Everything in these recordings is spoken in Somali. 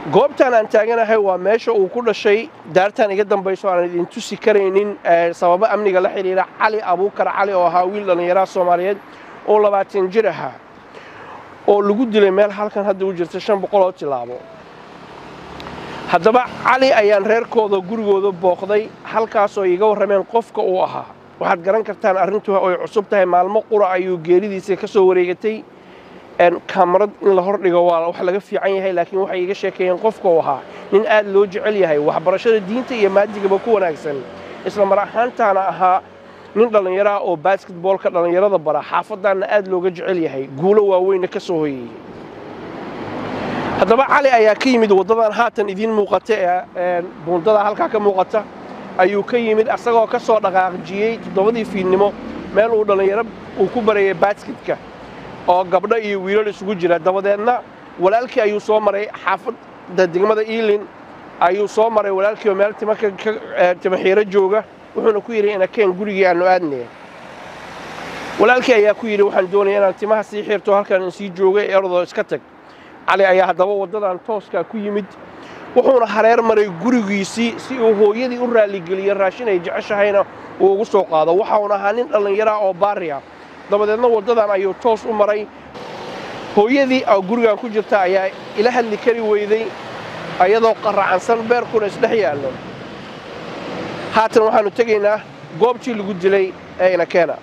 goobtan aan taaganahay waa meesha uu ku dhashay daartan iga dambayso aan idin tusi kareynin sababa amniga la xiriira Cali Abuukar Cali oo ahaa wiil dhalinyaro Soomaaliyeed oo 20 jir ah oo lagu dilay meel halkan hadda u jirta 500 oo tilaabo haddaba Cali ayaan reerkooda gurigooda booqday halkaas oo iga warrameen qofka uu ahaa waxaad garan kartaan arrintu oo cusub tahay maalmo qura ayuu geeridiisa ka soo wareegatay kamarad in la hordhigo waa wax laga fiican yahay laakiin waxay iga sheekeeyeen qofka uu ahaa nin aad loo jecel yahay waxbarashada diinta iyo maadigaba ku wanaagsan isla mar ahaantaana ahaa nin dhalinyaro oo basketballka dhalinyarada bara xaafadana aad looga jecel yahay guulo waaweyn ka soo hoyay haddaba Cali ayaa ka yimid wadadan haatan idin muuqata ee buundada halka ka muuqata ayuu ka yimid asagoo ka soo dhaqaaqjiyay 7 fiidnimo meel uu dhalinyaro uu ku bareeyay basketka oo gabdho iyo wiilal isugu jira dabadeedna walaalkii ayuu soo maray xaafadda degmada Ealing ayuu soo maray walaalkii oo meel timaxiiro jooga wuxuuna ku yiri in keen gurigii aanu aadnay walaalkii ayaa ku yiri waxaan doonayaa inaan timaha sii xirto halkan sii joogay eerdo iska tag Cali ayaa haddaba wadadan tooska ku yimid wuxuuna hareer maray gurigiisii si uu hooyadii u raali geliyo raashin ay jeceshahayna uu ugu soo qaado waxa uu ahaa nin dhalinyaro oo baariya dabadeedna wadadan ayuu toos u maray hooyadii oo gurigan ku jirta ayaa ila hadli kari weyday ayadoo qaracansan beerkuna isdhex yaallo haatan waxaanu tegaynaa goobtii lagu dilay ee Inakeena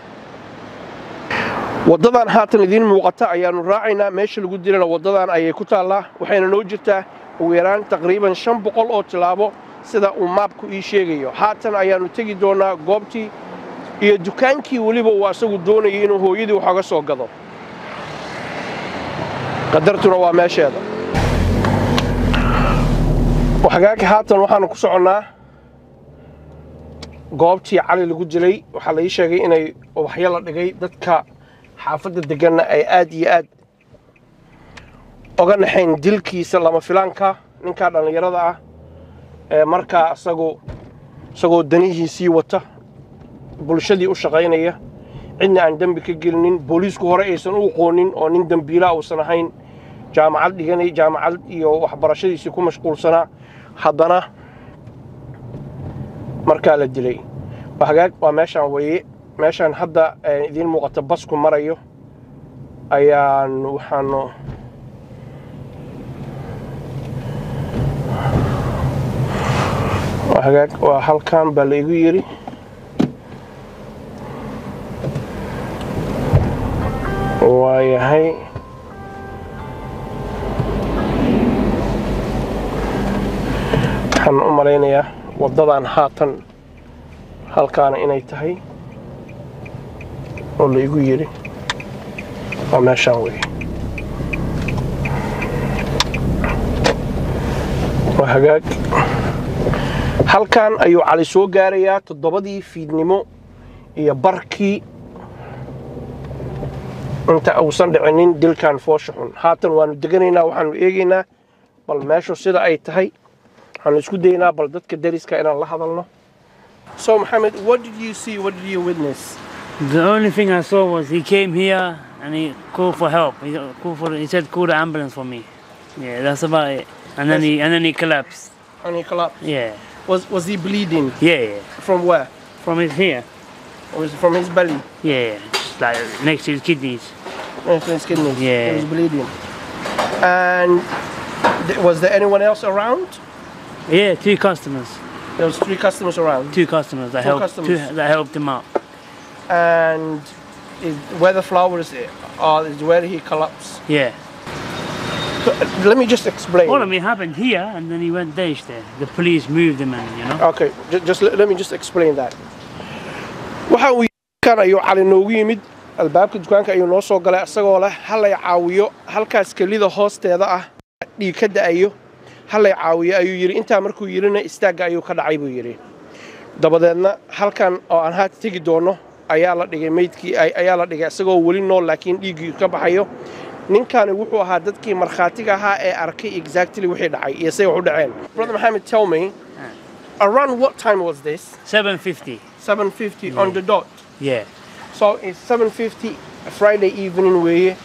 wadadan haatan idin muuqata ayaanu raacaynaa meesha lagu dilayna wadadan ayay ku taallaa waxayna noo jirtaa ugu yaraan taqriiban 500 oo tilaabo sida uu maapku ii sheegayo haatan ayaanu tegi doonaa goobtii iyo dukaankii waliba uu asagu doonayay inuu hooyadii wax uga soo gado qadartuna waa meesheeda waxagaag haatan waxaanu ku soconaa goobtii Cali lagu dilay waxa la ii sheegay inay waxyo la dhigay dadka xaafadda deganna ay aad iyo aad oga naxayn dilkiisa lama filaanka ninka dhalinyarada ah ee markaa asagoo danihiisii wata bulshadii u shaqaynaya cidna aan dambi ka gelinin booliisku hore aysan u qoonin oo nin dambiila uusan ahayn jaamacad dhiganay jaamacad iyo waxbarashadiisii ku mashquulsanaa haddana markaa la dilay waxagaag waa meeshaan weeye meeshaan hadda idin muuqata basku marayo ayaan waxaanu waxagaag waa halkan baa la igu yiri waayahay waxaan u malaynayaa wadadan haatan halkaana inay tahay oo la igu yiri waa meeshaan weeye waxagaag halkan ayuu Cali soo gaarayaa 7 fiidnimo iyo barkii inta uusan dhicinin dilkan fooshaxun haatan waanu deganaynaa waxaanu eegaynaa bal meeshu sida ay tahay waxaanu isku daynaa bal dadka dariska inaan la hadalno So Mohammed, what did you see? What did you witness? The only thing I saw was he came here and he called for help. He said call the ambulance for me. Yeah, that's about it. And then he collapsed. And he collapsed? Yeah. Was he bleeding? Yeah. From where? From his here. Or was it from his belly? Yeah, just like next to his kidneys. Next to his kidneys? Yeah. He was bleeding. And was there anyone else around? Yeah, 2 customers. There was 3 customers around? 2 customers that helped him out. And where the flowers are is where he collapsed? Yeah. So, let me just explain. All of it happened here and then he went there. The police moved him and, you know. Okay, let me just explain that. Waxa uu kan ayuu Cali noogu yimid albaabka dukaanka ayuu noo soo galay asagoo leh hal ay caawiyo halkaas kelida hoosteeda ah dhiig ka da'ayo hal ay caawiyo ayuu yiri inta markuu yirina istaaga ayuu ka dhacay buu yiri dabadeedna halkan oo aan haad tagi doono ayaa la dhigay meydkii ayaa la dhigay asagoo wali nool laakiin dhiigii ka baxayo ninkan wuxuu ahaa dadkii marxaatiga ahaa ee arkay exactly wixii dhacay iyo say wax u dhaceen Brother Mohammed, tell me around what time was this? 7:50. 7:50 on the dot. Yeah. So it's 7:50 Friday evening way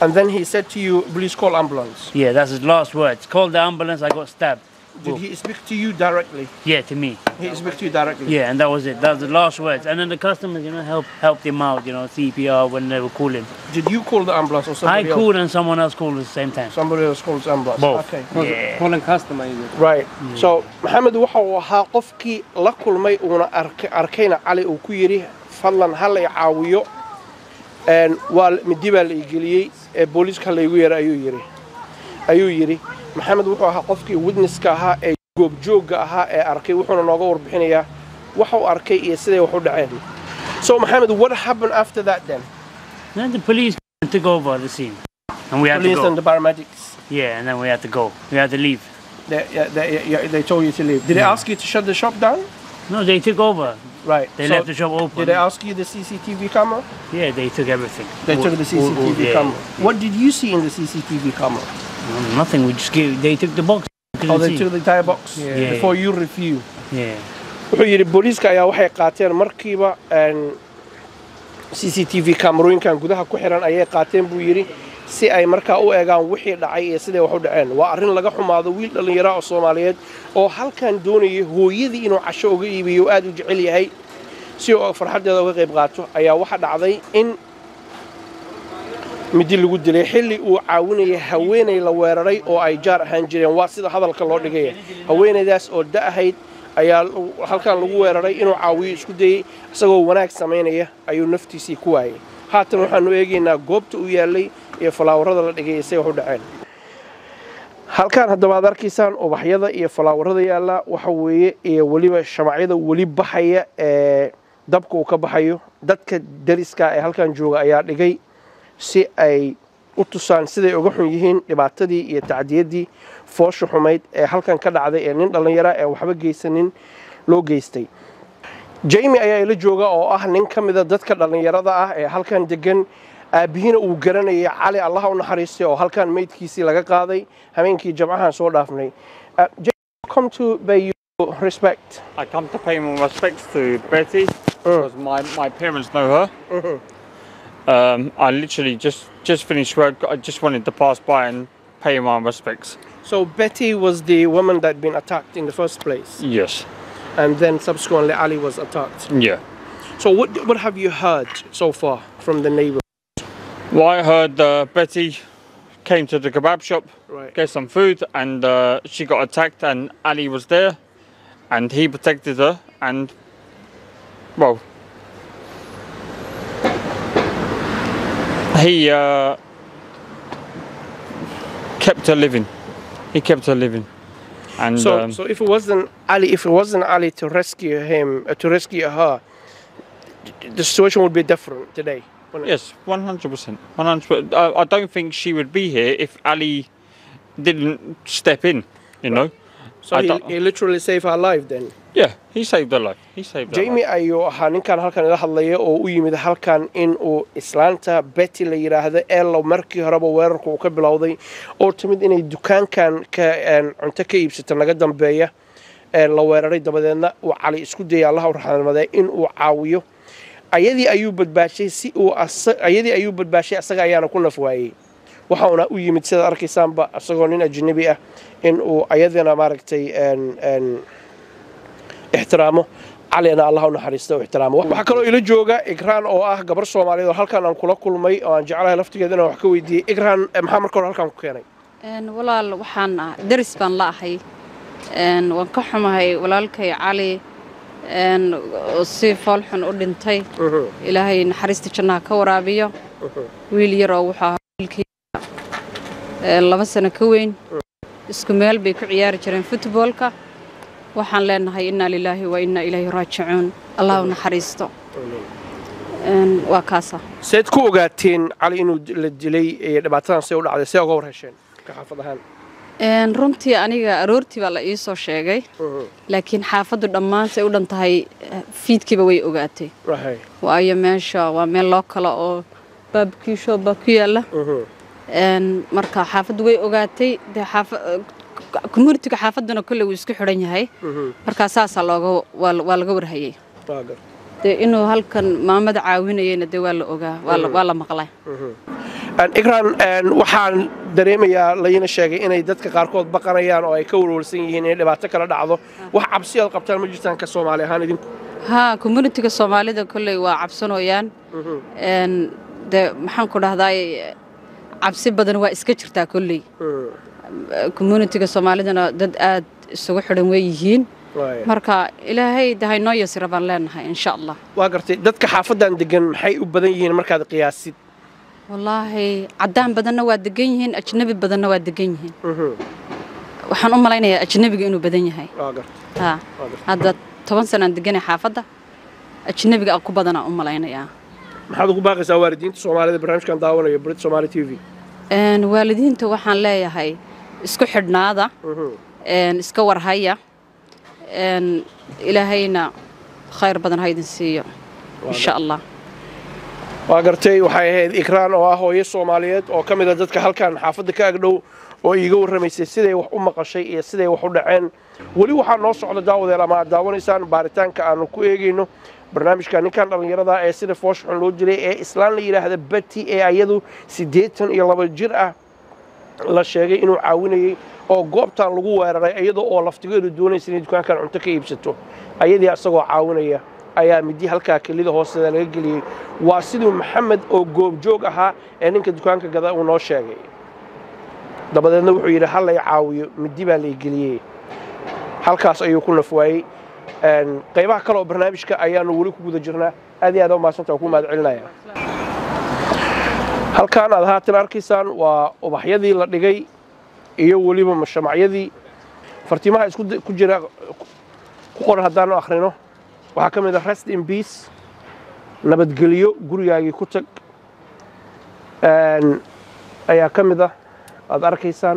And then he said to you, please call ambulance. Yeah, that's his last words. Call the ambulance, I got stabbed. Did he speak to you directly? Yeah, to me. He spoke to you directly? Yeah, and that was it. That was the last words. And then the customers, helped him out, CPR when they were calling. Did you call the ambulance or somebody else? I called and someone else called at the same time. Somebody else called the ambulance? Both. Okay. Yeah. Calling customer, is it? Right. So, Mohammed waxa uu ahaa qofkii la kulmay uuna arkayna Cali uu ku yiri fadlan hal ay caawiyo waa midi baa la igeliyay booliiska la igu yeeray ayuu yiri Mohammed wuxuu ahaa qofkii witnesska ahaa ee goobjooga ahaa ee arkay wuxuuna nooga warbixinayaa waxa uu arkay iyo siday wax u dhaceen. So Mohammed, what happened after that then? Then the police took over the scene. And we had to go. Police and the paramedics. Yeah, and then we had to go. We had to leave. They told you to leave. Did they ask you to shut the shop down? No, they took over. Right. They left the shop open. Did they ask you the CCTV camera? Yeah, they took everything. They took the CCTV camera. What did you see in the CCTV camera? Nothing. We just they took the box. Oh, they took the entire box before you review. Yeah. wuxuu yiri booliiska ayaa waxay qaateen markiiba CCTV kamerooyinkan gudaha ku xiran ayay qaateen buu yiri si ay markaa u eegaan wixii dhacay iyo sidee wax u dhaceen waa arrin laga xumaado wiil dhalinyaro oo Soomaaliyeed oo halkan doonayay hooyadii inuu casho uga iibiyo aad u jecel yahay si uu farxadeeda uga qayb qaato ayaa waxa dhacday in midi lagu dilay xilli uu caawinayay haweeney la weeraray oo ay jaar ahaan jireen waa sida hadalka loo dhigay haweeneydaas oo da'ahayd ayaa halkan lagu weeraray inuu caawiyo isku dayay isagoo wanaag sameynaya ayuu naftiisii ku waayay haatan waxaanu eegaynaa goobta uu yaalay iyo falaawarada la dhigay say wax u dhaceen halkan haddaba aad arkaysaan ubaxyada iyo falaawarada yaala waxa weeye iyo waliba shamacyada wali baxaya ee dabka uu ka baxayo dadka dariska ee halkan jooga ayaa dhigay si ay u tusaan siday uga xun yihiin dhibaatadii iyo tacdiyadii foosha xumayd ee halkan ka dhacday ee nin dhalinyaro ee waxba geysanin loo geystay Jamie ayaa ila jooga oo ah nin kamida dadka dhalinyarada ah ee halkan degan aabihina uu garanayay Cali Allah u naxariistay oo halkan meydkiisii laga qaaday habeenkii jamcahan soo dhaafnay Jamie, come to pay you respect. I come to pay my respects to Betty because my parents know her. I literally just finished work. I just wanted to pass by and pay my respects. So Betty was the woman that had been attacked in the first place. Yes. And then subsequently Ali was attacked. Yeah. So what have you heard so far from the neighbor? Well, I heard Betty came to the kebab shop, get some food, and she got attacked, and Ali was there, and he protected her, and well, he kept her living. He kept her living. And so if it wasn't Ali to rescue him, to rescue her, the situation would be different today. Yes, 100%. 100%. I don't think she would be here if Ali didn't step in, you know. So he literally saved her life then? Yeah, he saved her life. He saved her Jamie life. ayuu ahaa ninkan halkan ila hadlaya oo u yimid halkan in uu islaanta Betty la yiraahdo ee la markii horeba weerarku ka bilowday oo timid inay dukaankan ka cunto ka iibsato laga dambeeya la weeraray dabadeedna uu Cali isku dayay Allah u raxmaday in uu caawiyo ayadii ayuu badbaashay asaga ayaana ku nafwaayay waxaana u yimid sida arkaysaanba asagoo nin ajnabi ah in uu ayadana maaragtay ixtiraamo Calina Allah u naxariisto ixtiraamo waxa kale oo ila jooga Igraan oo ah gabar Soomaaliyeed oo halkan aan kula kulmay oo aan jecelahay laftigeedana wax ka weydiiyay Igraan maxaa markii hore halkan ku keenay walaal waxaan daris baan la ahay waan ka xumahay walaalkay Cali si falxun u dhintay Ilaahay naxariista jannaha ka waraabiyo wiil yar oo waxa wiilkii 2 sano ka weyn isku meel bay ku ciyaari jireen footballka waxaan leenahay inna lillahi wa inna ilayhi raaji'uun Allah naxariisto waa kaasa seed ku ogaateen Cali inuu la dilay ee dhibaatadan say u dhacday say uga warhesheen ka xaafadahan runtii aniga aroortii baa la ii soo sheegay laakiin xaafadu dhammaan say u dhantahay fiidkiiba way ogaatay waayo meesha waa meel loo kala oo baabkiisho ba ku yaala marka xaafadu way ogaatay community-ga xaafaduna kulli wuu isku xiran yahay marka saasa waa laga warhayay inuu halkan maamada caawinayna waa la ogaa waa la maqlay ikraan waxaan dareemayaa layna sheegay inay dadka qaarkood baqanayaan oo ay ka walwalsan yihiin in dhibaato kala dhacdo wax cabsi aad qabtaan ma jirtaan ka Soomaali ahaan idinku ها community-ga Soomaalida kulay waa cabsanooyaan de maxaan ku dhahday cabsi badan waa iska jirtaa kulay community-ga Soomaalidana dad aad isugu xidhan way yihiin marka ilaahay dahay noo yasir baan leenahay insha Allah waa gartay dadka xaafadan degan maxay u badan yihiin markaad qiyaasid wallahi cadaan badanna waa degan yihiin ajnabi badanna waa degan yihiin waxaan u malaynayaa ajnabiga inuu badan yahay waa gartay ha hadda 10 sano deganay xaafada ajnabiga ku badana u malaynayaa maxaad ugu baaqaysaa waalidiinta Soomaalida barnaamijkan daawanaya Brit Somali TV waalidiinta waxaan leeyahay isku xidhnaada iska warhaya ilaahayna khayr badan haydin siiyo insha Allah waa gartay waxay ahayd ikraan oo ah hooyo Soomaaliyeed oo kamid ah dadka halkan xaafada ka agdhow oo iiga warramaysay siday wax u maqashay iyo siday wax u dhaceen wali waxa noo socda daawadeel ama daawanaysaan baaritaanka aanu ku eegayno barnaamijka ninkan dhalinyarada ee sida fooshxun loo dilay ee islaan la yiraahdo Betty ee ayadu 82 jir ah la sheegay inuu caawinayay oo goobta lagu weeraray iyadoo oo laftigeedu doonaysa in dukaankan cunto ka iibsato ayadii asagoo caawinaya ayaa midi halka kelida hoosteeda laga geliyay waa sidoo Maxamed oo goob joog ahaa ee ninka dukaanka gada uu noo sheegay dabadeedna wuxuu yiri hal ay caawiyo midi baa la geliyay halkaas ayuu ku nafwaayay qaybaha kale oo barnaamijka ayaanu wali ku guda jirnaa aad iyo aad u maasanta ku mahad celinaya halkaan aad haatan arkaysaan waa ubaxyadii la dhigay iyo waliba mashruucyadii fartiimaha isku ku jira ku qoran hadaan akhrino waxa kamid ah rest in peace nabadgeliyo gurigaagii ku tag ayaa kamid ah aad arkaysaan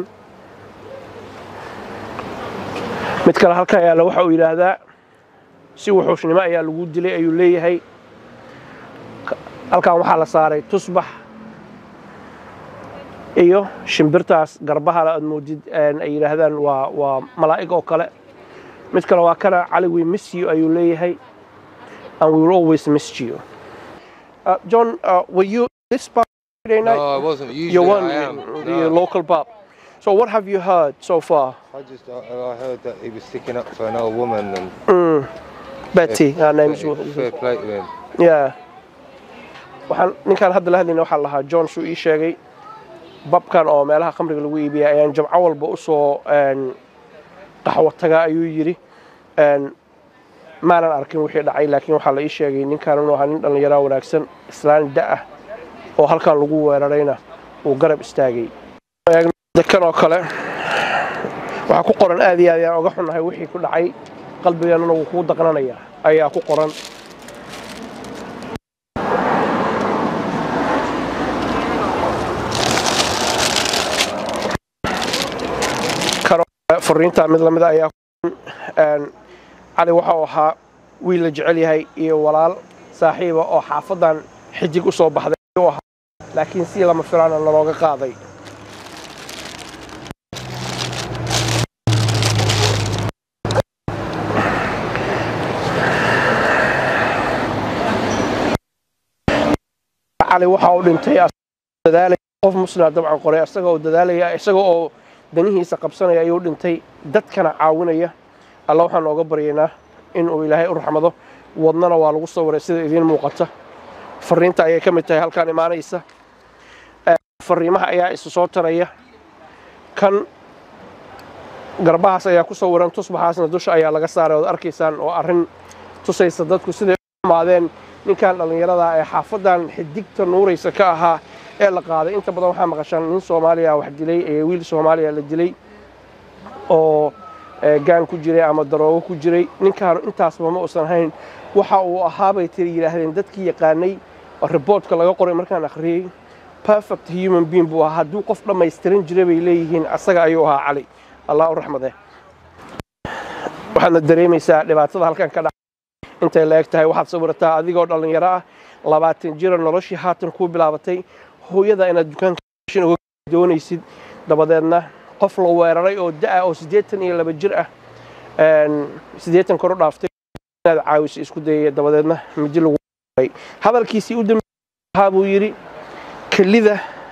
mid kale halka ayaa waxa uu yiraahdaa si wuxuushnimo ayaa lagu dilay ayuu leeyahay halkaan waxa la saaray tusbax iyo shimbirtaas garbaha la moodid ay yiraahdaan waa malaa'ig oo kale mid kale waa kana Ali we miss you ayuu leeyahay and we will always miss you John were you this pub today night? No, I wasn't. Usually you're one I am. your local pub. So what have you heard so far? I heard that he was sticking up for an old woman and Betty, her name's fair play to him. Yeah. waxaan ninkan hadda la hadlayna waxa lahaa John suu ii sheegay babkan oo meelaha khamriga lagu iibiyo ayaan jamco walba u soo qaxwo taga ayuu yiri maanan arkin wixii dhacay laakiin waxa la ii sheegay ninkan inuu ahaa nin dhalinyaro wanaagsan islaan da' oo halkan lagu weerarayna uu garab istaagay dadkan oo kale waxa ku qoran aad iyo aad ayaan uga xunahay wixii ku dhacay qalbigeena uu ku daqnanaya ayaa ku qoran fariinta mid lamid ah ayaa Ali waxa uu ahaa wiil la jecel yahay iyo walaal saaxiiba oo xaafadan xidig u soo baxday oo ahaa laakiin si lama filaan looga qaaday Ali waxa uu dhintay dadaalay qof muslim dabcan qoray asagoo dadaalaya asagoo danihiisa qabsanaya ayuu dhintay dadkana caawinaya Allah waxaan ooga baryaynaa in uu Ilaahay u raxmado wadnana waa lagu soo waray sida idin muuqata fariinta ayay ka mid tahay halkaan imaanaysa fariimaha ayaa isu soo taraya kan garbahaas ayaa ku soo waran tusbaxaasna dusha ayaa laga saaray oo arkaysaan oo arrin tusaysa dadku siday u maadeen ninkan dhalinyarada ee xaafadan xidigta nuuraysa ka ahaa ee la qaaday inta badan waxa maqashan nin Soomaaliya wax dilay ee wiil Soomaaliya la dilay oo gaan ku jiray ama daroogo ku jiray ninkan intaasba ma uusan hayn waxa uu ahaabay tir yiraahdeen dadkii yaqaanay oo reportka laga qoray markaan akhriyay perfect human being buu ahaa hadduu qof dhammaystiran jiray bay leeyihiin asaga ayuu ahaa Ali Allah u raxmade waxaana dareemaysaa dhibaatada halkan ka dhacay intay la eg tahay waxaad sawirtaa adigoo dhalinyaro ah 20 jir noloshii haatan ku bilaabatay hooyada inaad dukaanka uga doonaysid dabadeedna qof la weeraray oo da' oo 82 jir ah 80 kor u dhaaftay inaad caawiso isku dayay dabadeedna mid lagu weeraray hadalkiisii u dambeeyay buu yiri kelida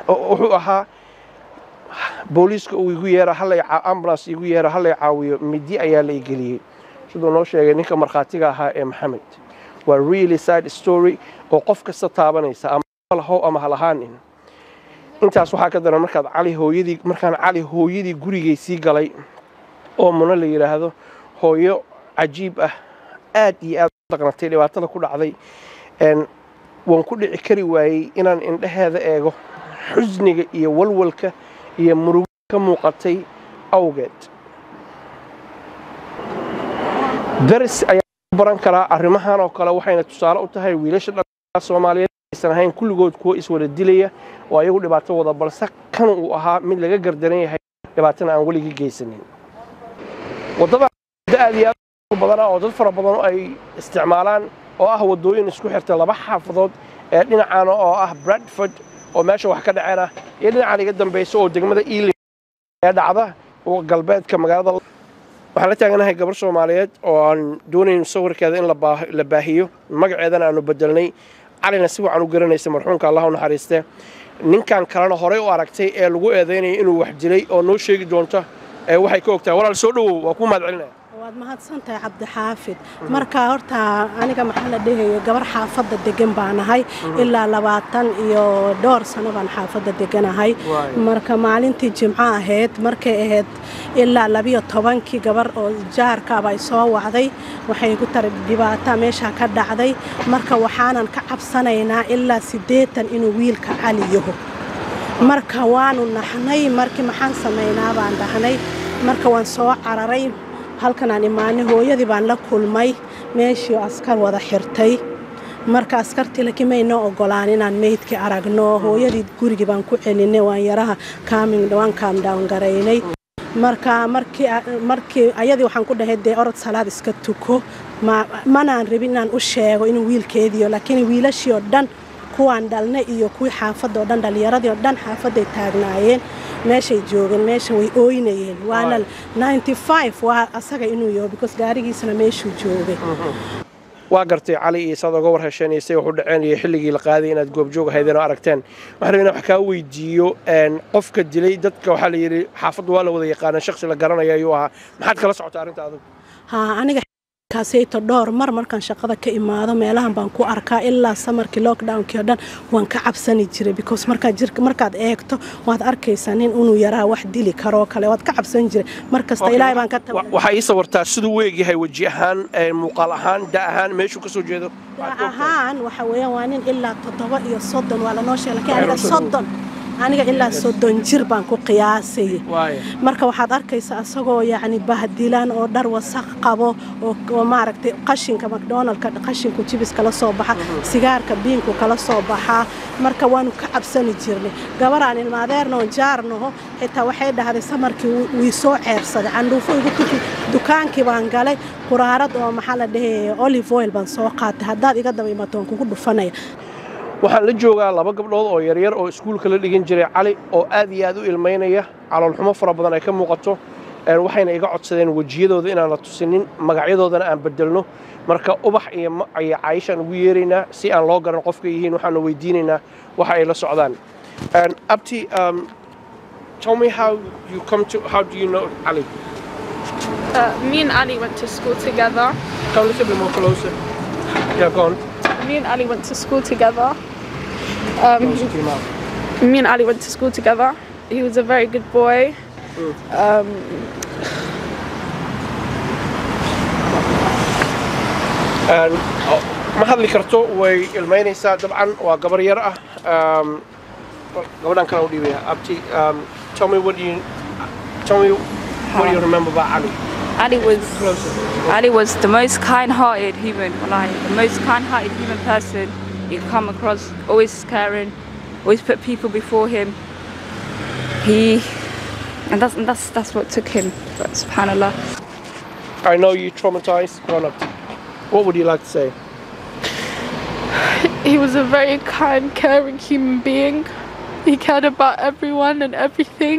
wuxuu ahaa booliiska uu igu yeera ambulance igu yeera hallay caawiyo midi ayaa la igeliyey sidoo noo sheegay ninka markhaatiga ahaa ee maxamed waa really sad story oo qof kasta taabanaysa ama lahow ama halahaanin intaas waxaa ka daran markaan cali hooyadii gurigaysii galay oo muna la yidhaahdo hooyo cajiib ah aad iyo aad u dhaqnatay dhibaatada ku dhacday waan ku dhici kari waayey inaan indhaheeda eego xusniga iyo walwalka iyo murugo ka muuqatay awgeed daris ayaa baran karaa arrimahan oo kale waxayna tusaale u tahay wiilasha dhallinyarada Soomaaliyeed aysan ahayn kulligood kuwa iswada dilaya oo ayagu dhibaato wada balse kan uu ahaa mid laga gardaran yahay dhibaatana aan weligii geysanin wadada aad iyo aad badan oo dad fara badan ay isticmaalaan oo ah wadooyin isku xirta laba xaafadood ee dhinacaan oo ah Bradford oo meesha wax ka dhacayna iyo dhinaca laga dambeeyay oo degmada Ealing ee dhacda oo galbeedka magaalada waxaan la taaganahay gabar Soomaaliyeed oo aan doonayn sawirkeeda in la baahiyo magaceedana aanu bedelnay calina si wacan u garanaysa marxuumka Allah u naxariiste ninkan kalena hore u aragtay ee lagu eedeynay inuu wax dilay oo noo sheegi doonto waxay ka ogtaa walaal soo dhawow waa ku mahadcelinaa waad mahadsantahay Cabdi Xaafid marka horta aniga maxaa la dhahayo gabar xaafadda degan baan ahay ilaa 20 iyo dhowr sano baan xaafadda deganahay marka maalintii Jimco ahayd markay ahayd ilaa 12 gabar oo jaarka ay soo wacday waxay ku tar dhibaato meesha ka dhacday marka waxaanan ka cabsanaynaa ilaa 80 inuu wiilka Cali yahay marka waanu naxnay markii maxaan sameynaa baan dhahnay marka waan soo cararay halkan aan imaanay hooyadii baan la kulmay meeshii askar wada xirtay marka askartii laakiin ma inoo ogolaan inaan meydkii aragno hooyadii gurigii baan ku celinay waan yaraha calm down gareynay markii ayadii waxaan ku dhahay dee orod salaad iska tuko manaan rabin inaan u sheego inuu wiilkeediyo laakiin wiilashii oo dhan kuwaan dhalnay iyo kuwii xaafadda oo dhan dhalinyaradii oo dhan xaafadday taagnaayeen meeshay joogeen meesha way ooynayeen waana 95 waa asaga inuu yahay because gaarigiisana meeshuu joogay waa gartay Cali iyo sad uga war heshaanaysay wuxuu dhaceynayay xilligii la qaaday inaad goob joog ahaydeen oo aragteen waxaan rabaa wax ka weydiiyo qofka dilay dadka waxa la yiri xaafaddu waa la wada yaqaan shakhsi la garanayo ayuu ahaa maxaad kala socotaa arrinta adigu aniga kaasayto dhowr markaan shaqada ka imaado meelahan baan ku arkaa ilaa samarkii lockdown-kii oo dhan waan ka cabsani jiray because markaad eegto waad arkaysaa nin inuu yaraa wax dili karo kale waad ka cabsan jiray markasta ilaahay baan ka tabbay waxa ii sawirtaa siduu weeg yahay waji ahaan muuqaal ahaan da ahaan meeshuu ka soo jeedo ahaan waxa weeyaan waa nin ilaa 7 iyo 30 waa la noo sheegay laakiin aniga ilaa 30 jir baan ku qiyaasay marka waxaad arkaysaa asagoo yaani bahdilan oo dhar wasaq qabo oo maaragtay qashinka McDonald's qashinku jibis kala soo baxa sigaarka biinku kala soo baxa marka waanu ka cabsani jirnay gabaraan ilmaadeerno jaarno xitaa waxay dhahday samarkii wii soo ceersaday candhuufo igu tuki dukaankii baan galay quraarad oo maxaa la dhahay olive oil baan soo qaatay haddaad iga daba imatoon kugu dhufanaya waxaan la joogaa laba gabdhood oo yaryar oo iskuulka la dhigan jiray Cali oo aad iyo aad u ilmeynaya calool xumo fara badan ay ka muuqato waxayna iga codsadeen wajiyadooda inaan la tusinin magacyadoodana aan bedelno marka ubax iyo Caayisha ugu yeeraynaa si aan loo garan qofka yihiin waxaan weydiinaynaa waxa ay la socdaan abti tell me how do you know Ali me and Ali went to school together. Come a little bit more closer. Yeah, go on. Me and Ali went to school together. Me and Ali went to school together. He was a very good boy. ما hadli karto way ilmeynaysaa dabcan waa gabar yar ah gabadhan kale u dhiibaya abti tell me what you remember about Ali. Ali was the most kind-hearted human, the most kind-hearted human person you come across, always caring, always put people before him. And that's what took him, but subhanallah. I know you traumatized. What would you like to say? He was a very kind, caring human being. He cared about everyone and everything.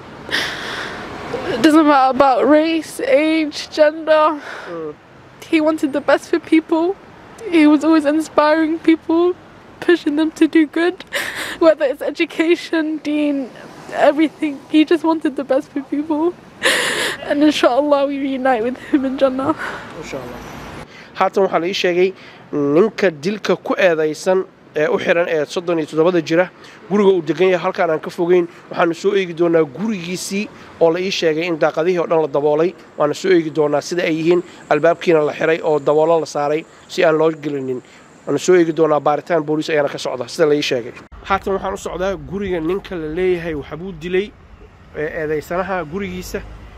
It doesn't matter about race, age, gender. He wanted the best for people. He was always inspiring people, pushing them to do good, whether it's education, deen, everything. He just wanted the best for people. And inshallah we reunite with him in Jannah. Inshallah. Haatan waxaa la ii sheegay ninka dilka ku eedaysan ee u xiran ee 37 jira guriga uu degan yahay halkaan aan ka fogeyn waxaanu soo eegi doonaa gurigiisii oo la ii sheegay in daaqadihii oo dhan la daboolay waana soo eegi doonaa sida ay yihiin albaabkiina la xiray oo daboolo la saaray si aan loo gelinin waana soo eegi doonaa baaritaan booliis ayaana ka socda sida la ii sheegay haatan waxaan u socdaa guriga ninka la leeyahay waxa uu dilay eedaysanaha gurigiisa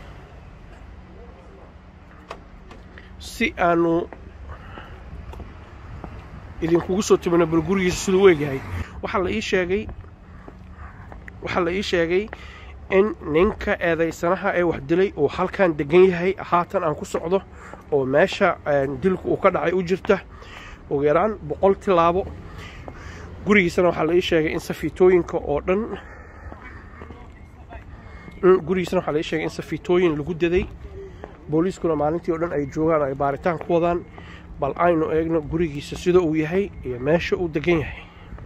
si aanu idinkugu soo tibino bal gurigiisa siduu u egyahay waxaa la ii sheegay in ninka eedaysanaha ee wax dilay uu halkan degan yahay haatan aan ku socdo oo meesha dilku uu ka dhacay u jirta ugu yaraan 100 tilaabo gurigiisana waxaa la ii sheegay in safiitooyinka oo dhan safiitooyin lagu daday booliiskuna maalintii oo dhan ay joogaan ay baaritaan ku wadaan bal aynu eegno gurigiisa sida uu yahay iyo meesha uu degan yahay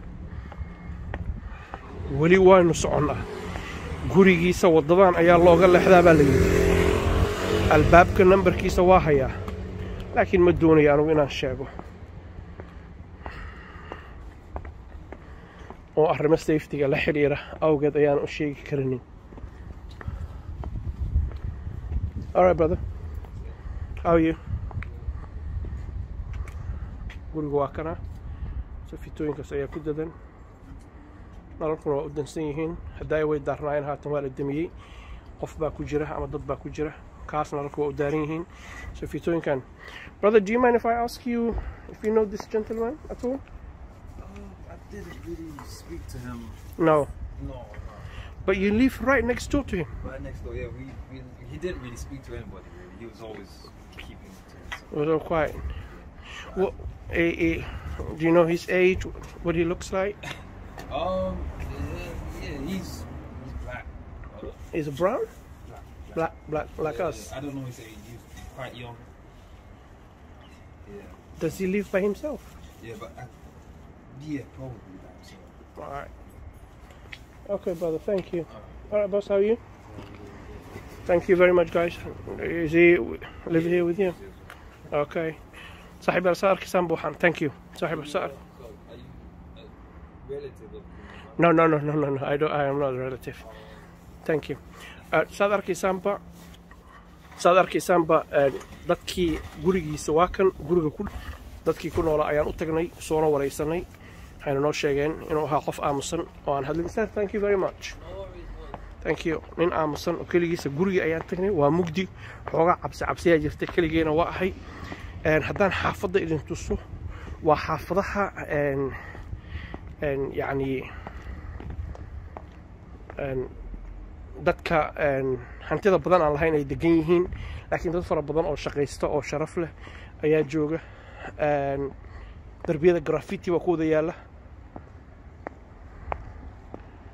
weli waanu soconnaa gurigiisa wadadan ayaa looga leexdaa baa la yidhi albaabka nambarkiisa waa hayaa laakiin ma doonayo anugu inaan sheego oo arrimo safety-ga la xiriira awgeed ayaan u sheegi karinin All right, brother. How are you? Guriga waa kana safiitooyinkaas ayaa ku dadan nalalkuna waa u dansan yihiin hadday way daarnaayeen haatan waa la damiyey qof baa ku jira ama dad baa ku jira kaas nalalku waa u daaran yihiin safiitooyinkan brother do you mind if I ask you if you know this gentleman at all? I didn't really speak to him. No. No. But you live right next door to him. Right next door, yeah. He didn't really speak to anybody. Really. He was always keeping to himself. It was all quiet. What? Do you know his age? What he looks like? Yeah, he's black. Is it brown? Black. Black like us. I don't know his age. He's quite young. Yeah. Does he live by himself? Yeah, but probably by himself. All right. Okay, brother. Thank you. All right, boss. How are you? Thank you very much, guys. Is he live here with you? Okay. صاحب السائر كسام بوحان. Thank you. صاحب السائر. Are you a relative of him? No. I am not a relative. Thank you. saad arkaysaanba dadkii gurigiisa waa kan guriga ku dadkii ku noolaa ayaan u tagnay soona wareysanay waxayna noo sheegeen inuu ahaa qof aamusan oo aan hadlin. Thank you very much. Thank you. nin aamusan oo keligiisa guriga ayaan tagnay waa mugdi xoogaa cabsiyaa jirta keligeena waa ahay haddaan xaafadda idin tuso waa xaafadaha يعني dadka hantida badan aan lahayn ay degan yihiin laakiin dad fara badan oo shaqaysta oo sharaf leh ayaa jooga darbiyada graffiti waa ku wada yaala